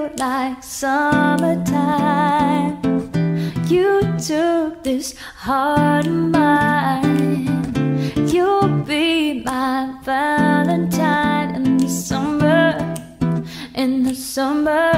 feel like summertime. You took this heart of mine. You'll be my Valentine in the summer, in the summer.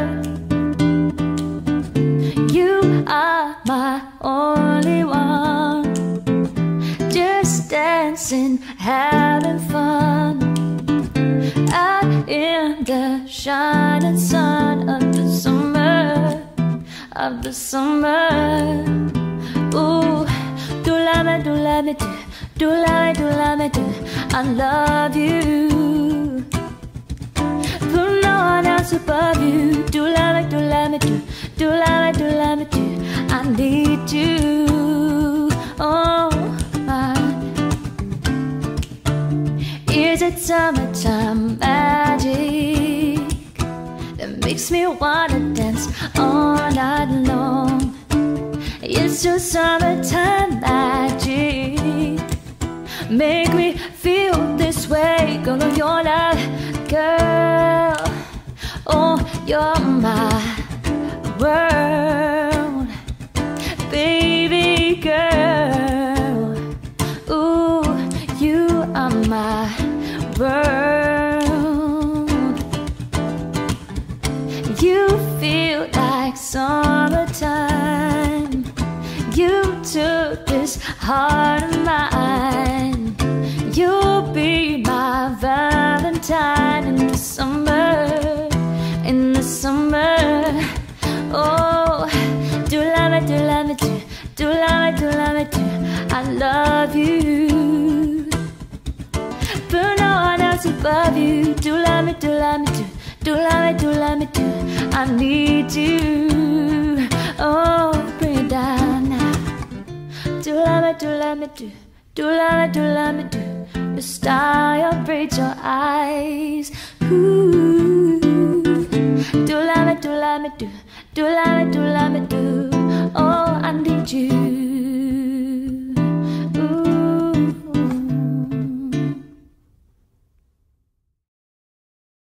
You are my only one, just dancing, having fun out in the shining sun of the summer, of the summer. Ooh, do love me, do love me, do love me, do love me, do. I love you. Put no one else above you. Do love me, do love me, do. Do love me, do love me, do. I need you. Oh my. Is it summertime magic that makes me wanna dance all night long? It's just summertime magic. Make me feel this way. Girl, you're not, girl. Oh, you're my world, baby girl. Ooh, you are my world. You feel like summertime. You took this heart of mine. You'll be my Valentine in the summer, in the summer. Oh, do love me, do love me, do. Do love me, do love me, do. I love you. But no one else above you. Do love me, do love me, do. Do love me, do love me, do. I need you. Oh, bring it down now. Do love me, do love me, do. Do love me, do love me, do. Your style breaks your eyes. Ooh. Do love me, do love me, do. Do love me, do love me, do. Oh, I need you.